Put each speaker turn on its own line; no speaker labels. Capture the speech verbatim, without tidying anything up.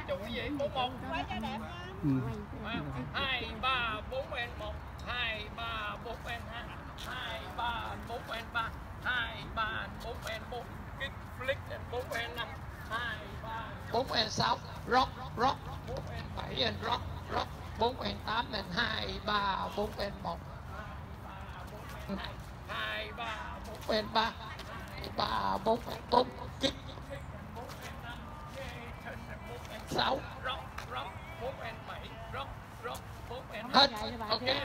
chủ gì? Bốn một.
Quay cho đẹp nha.
Hai ba bốn en một. Hai ba bốn en hai. Hai ba bốn en ba. Hai ba bốn en bốn. Kick flick and bốn en năm. Hai ba bốn en sáu. Rock rock. Bốn en bảy en rock rock. Bốn en tám en hai ba bốn en một. Hai ba bốn en ba. Hai ba bốn en bốn. Kick. Sáu rock rock. Bốn en bảy rock rock. Bốn en hết. Ok.